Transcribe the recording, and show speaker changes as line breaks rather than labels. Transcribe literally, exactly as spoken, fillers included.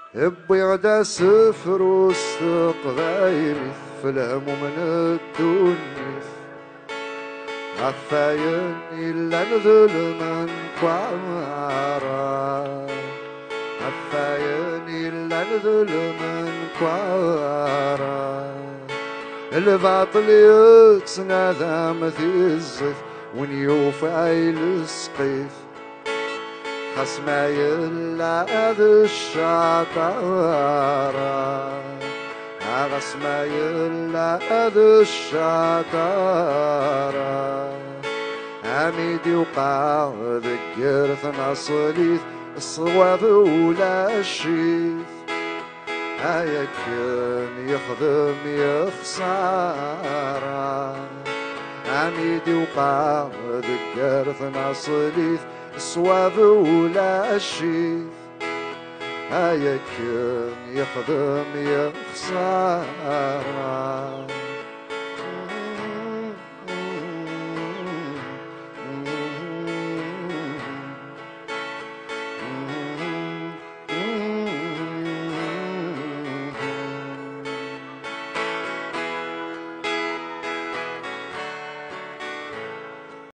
ابي غدا سفر وسط قبايلي في الهموم من الدنيا عفاين إلا نظلم كوارا عفاين إلا نظلم كوارا الباطل يتسنى ذا مثل الزف ونيوفى السقيف خصما يلا ذا الشطارة خصما يلا ذا الشطارة عميدي وقع ذكر ثناصليث الصواب ولا الشيث هيا كان يخدم يخسارة عميدي وقع ذكر ثناصليث الصواب ولا الشيث هيا كان يخدم يخسارة